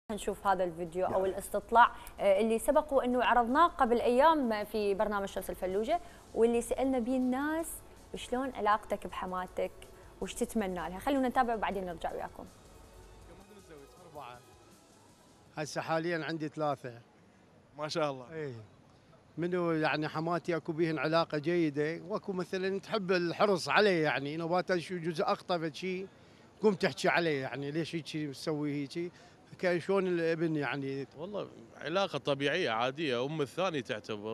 نشوف هذا الفيديو او الاستطلاع اللي سبق وانه عرضناه قبل ايام في برنامج شمس الفلوجه، واللي سالنا بيه الناس شلون علاقتك بحماتك وش تتمنى لها. خلونا نتابع وبعدين نرجع وياكم. هسه حاليا عندي 3. ما شاء الله. اي منو يعني حماتي اكو بيهن علاقه جيده، واكو مثلا تحب الحرص عليه، يعني نوبات شو جزء اخطا شيء تقوم تحكي عليه، يعني ليش هيك مسوي هيك، كان شلون الابن يعني. والله علاقه طبيعيه عاديه، الثاني تعتبر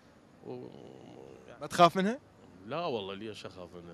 ما تخاف منها؟ لا والله ليش اخاف منها؟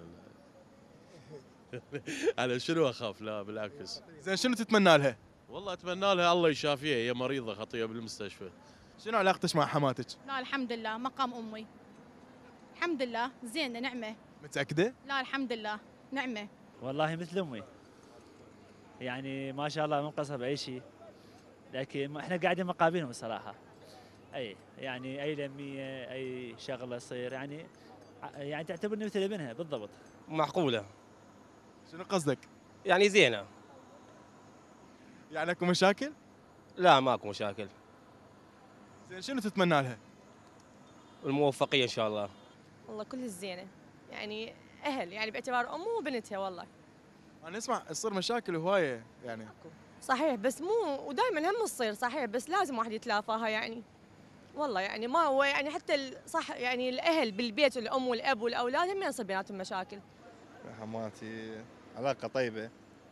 انا شنو اخاف؟ لا بالعكس. زين شنو تتمنى لها؟ والله اتمنى لها الله يشافيها، هي مريضه خطيه بالمستشفى. شنو علاقتك مع حماتك؟ لا الحمد لله مقام امي. الحمد لله زينه نعمه. متاكده؟ لا الحمد لله نعمه. والله مثل امي، يعني ما شاء الله مو مقصر باي شيء، لكن احنا قاعدين مقابلهم الصراحه. اي يعني اي لميه اي شغله تصير يعني تعتبرني مثل ابنها بالضبط. معقولة. شنو قصدك؟ يعني زينة. يعني اكو مشاكل؟ لا ماكو مشاكل. زين شنو تتمنى لها؟ الموفقية إن شاء الله. والله كل الزينة، يعني أهل يعني باعتبار أمه وبنتها. والله انا اسمع تصير مشاكل هوايه يعني. صحيح، بس مو ودائما هم تصير صحيح، بس لازم واحد يتلافاها يعني. والله يعني ما هو يعني حتى صح، يعني الأهل بالبيت الأم والأب والأولاد هم يصير بيناتهم مشاكل. حماتي علاقة طيبة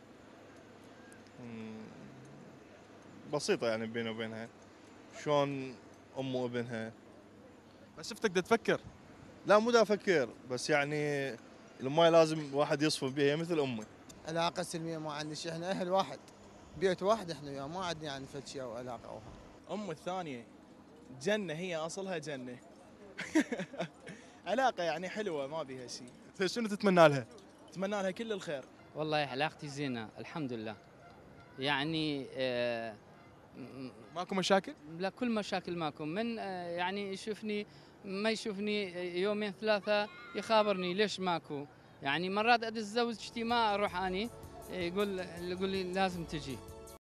بسيطة يعني بيني وبينها، شلون أم وابنها. بس شفتك دا تفكر. لا مو دا أفكر، بس يعني الماي لازم واحد يصفن بها، هي مثل أمي. علاقة سلمية ما عندي شيء، احنا أهل واحد بيت واحد احنا وياه، ما عندنا يعني فد شيء أو علاقة أو أم الثانية جنة، هي أصلها جنة. علاقة يعني حلوة ما بيها شيء. شنو تتمنى لها؟ أتمنى لها كل الخير. والله علاقتي زينة الحمد لله، يعني ماكو مشاكل؟ لا كل مشاكل ماكو، من يعني يشوفني ما يشوفني يومين 3 يخابرني ليش ماكو، يعني مرات اتزوج ما اروح اني يقول لي لازم تجي.